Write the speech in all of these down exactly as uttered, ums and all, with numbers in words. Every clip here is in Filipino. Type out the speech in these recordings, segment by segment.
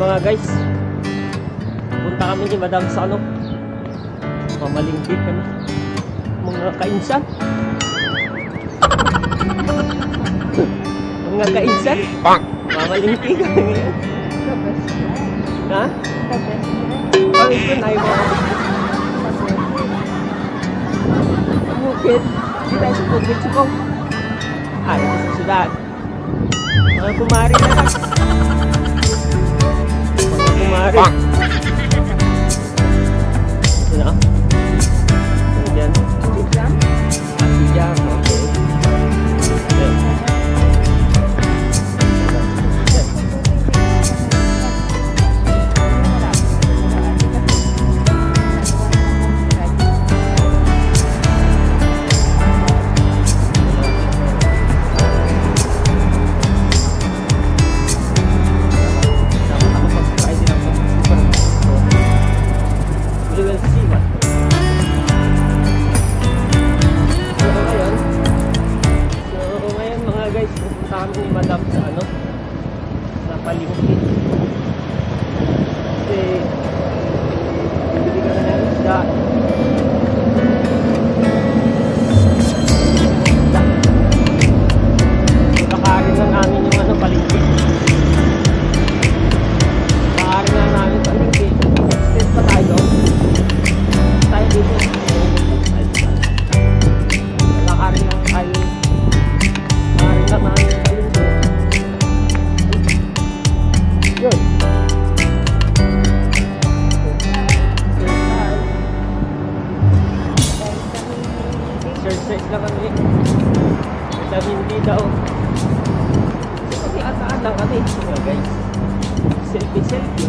mga guys, punta kami ni Madam sa ano, mamalingki kami mga kainsan. Mga kainsan mamalingki kami ngayon. Ha? Oh, ito na yung mga bukid. Hindi tayo sa bukid sukong. Ah, ito sa syudad. Mga kumari na lang. Mga kumari. Ito na. Ito dyan. Asijam? Asijam, okay. Okay. Kami ni Madam sa ano, sa palingki. Kasi bibili ka na ng isda. Kakarin na namin yung ano, palingki. Kakarin na namin palingki. Step pa tayo. Tayo dito. Kakarin lang tayo. Kakarin lang namin. Yun. Exercise lang kami. Vitamin D daw. Kasi ataan lang kami. Yo guys. Selfie selfie.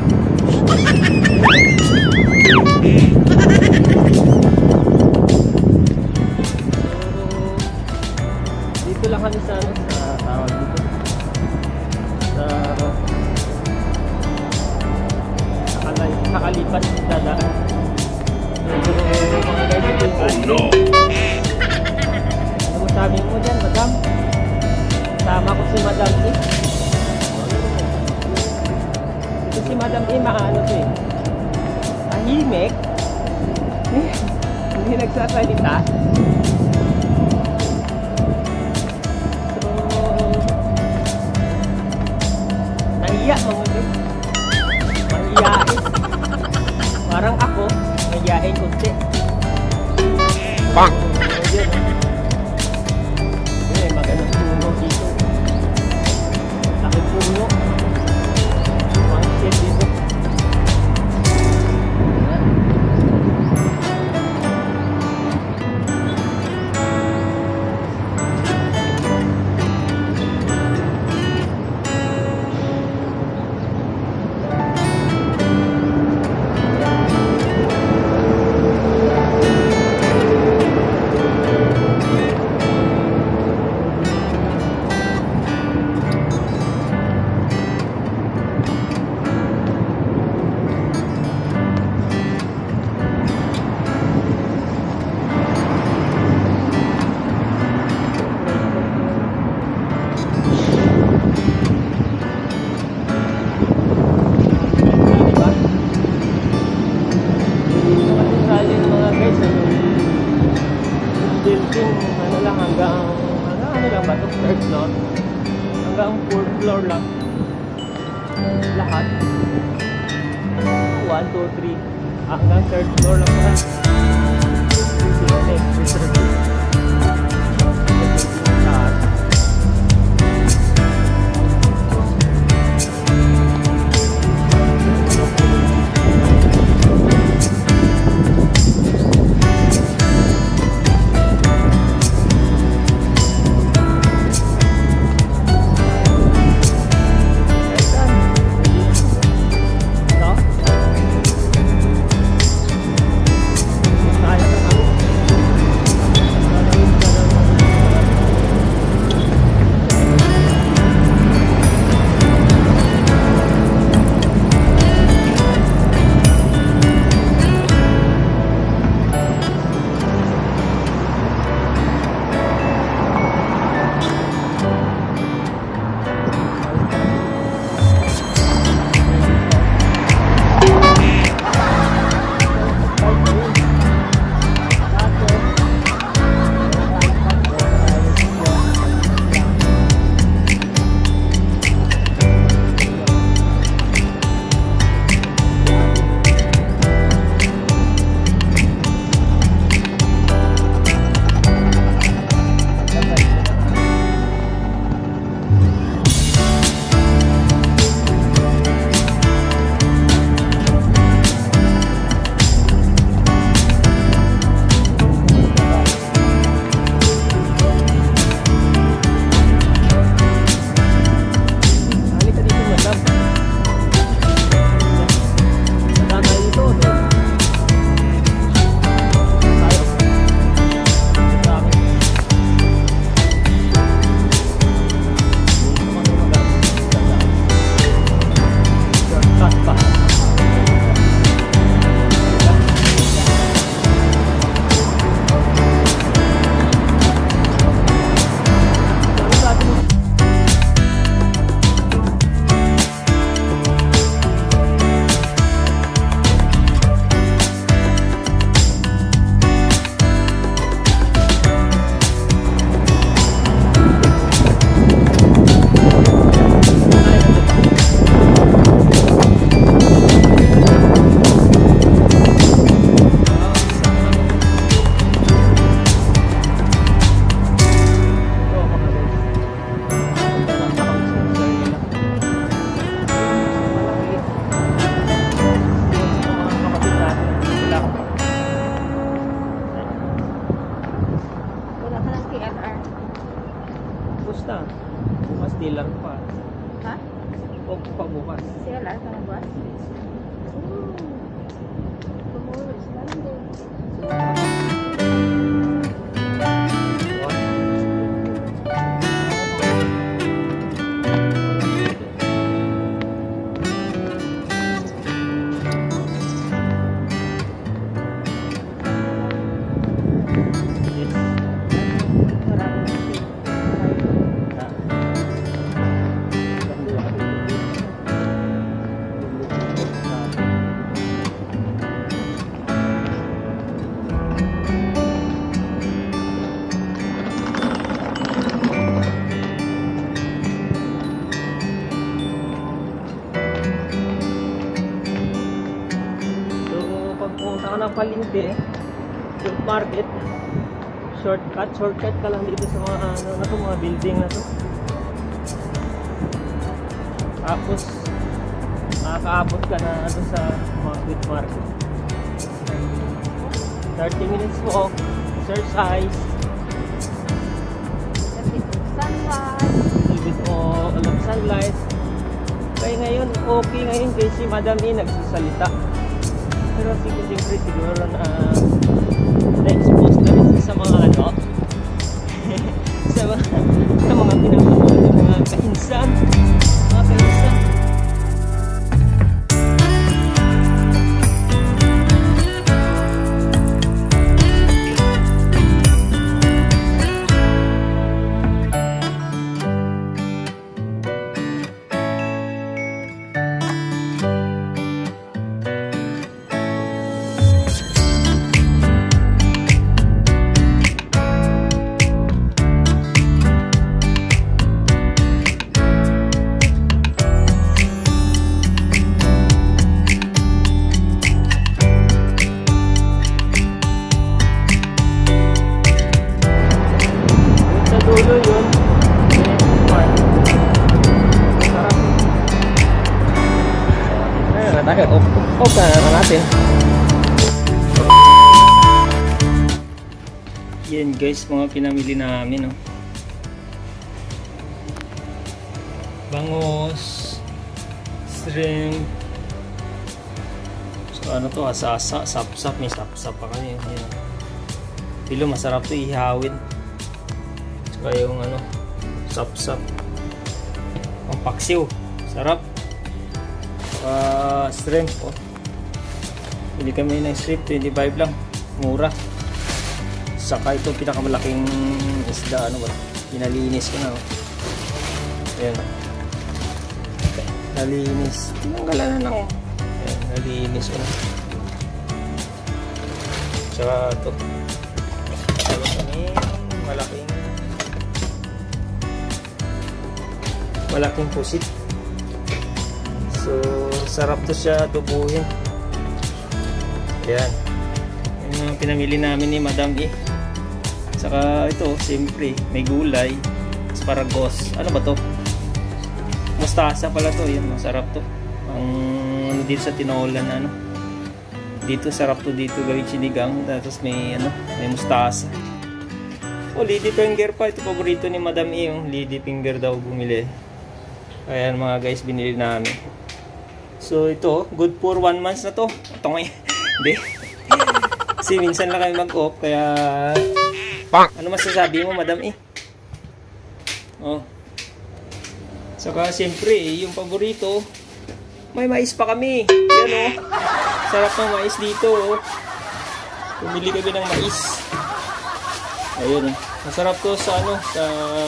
So, dito lang kami sa ano, sa tawag dito. Sa nakalipat sa dadaan. So, mga guys, ito yung oh, no. Ano sabi mo dyan, Madam? Sama ko si Madam E. Ito si Madam E, mga ano to eh. Tahimik. Hindi nagsasalita. So, nahiya mga guys. Mahiyain. Parang ako, mahiyain kunti. Bang! So, yun. Yun, magandang puno dito. Laking puno. Mga shit dito. Ano lang hanggang ano, ano lang ba ito? Third floor hanggang fourth floor lang lahat. One, two, three hanggang third floor lang pa. K L R. Basta. Bukas dealer pa. Ha? O pa bukas. C L R ka na ba? Oh. Tomorrow is Monday. Ng palengke, fruit market, shortcut, shortcut ka lang dito sa mga ano na to, mga building na to. Tapos makakaabot ka na ano sa mga fruit market. thirty minutes walk, exercise, Sunrise. little bit of sunlight. Kaya ngayon, okay ngayon kasi Madam E nagsasalita. Pero siguro siyempre siguro na na-expose na rin sa mga ano sa mga sa mga pinapanood ng mga kainsan mga kainsan dulo yun. Sarap. Ayun na tayo. Off, off na na natin. Yan guys, mga pinamili namin. Oh. Bangos, shrimp. So ano to, asa-asa, sap-sap. May sap-sap pa kami. Yan. Pilo, masarap to ihawin. Kaya yung ano, sap-sap, ang paksiw, sarap. Uh, shrimp, oh. Bili kami ng shrimp, twenty-five lang, mura. Saka ito pinakamalaking isda, ano ba, pinalinis ko na. Oh. Ayan, nalinis, tinanggalan na lang. Ayan, nalinis ko na. Saka ito, tawag kami malaking malaking pusit. So sarap to siya tubuhin. Ayan, yung uh, pinamili namin ni Madam E. Saka ito, siyempre may gulay, asparagus, ano ba to, mustasa pala to. Yan, masarap to. Ang ano dito sa tinola na ano, dito sarap to dito gawin sinigang. Tapos may ano, may mustasa. Oh, lady finger pa, ito paborito ni Madam E, yung lady finger daw bumili. Ayan mga guys, binili namin. So ito, good for one month na to. Ito nga hindi. Kasi minsan lang kami mag-off, kaya ano masasabi mo Madam E? Oh. Saka siyempre, yung paborito, may mais pa kami. Yan oh. Sarap ng mais dito oh. Pumili kami ng mais. Ayun oh. Masarap to sa ano, sa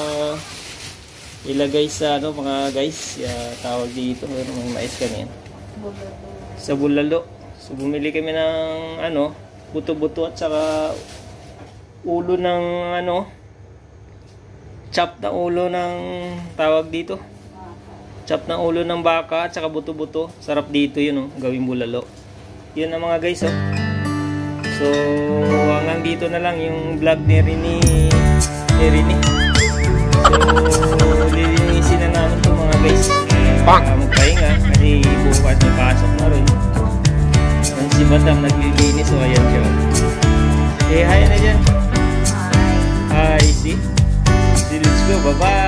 ilagay sa ano mga guys, ya, tawag dito, may mais kami yan. Sa bulalo. So bumili kami ng ano, buto-buto at saka ulo ng ano, chop na ulo ng tawag dito. Chop na ulo ng baka at saka buto-buto. Sarap dito yun oh, gawing bulalo. Yun ang mga guys oh. So hanggang dito na lang yung vlog ni Rini, ni Rini. So lilinisin na namin ito mga guys. Uh, magpahinga kasi bukas may pasok na rin. Yan si Madam naglilinis. So ayan siya. Eh hi na dyan. Hi. Hi, see? Bye-bye!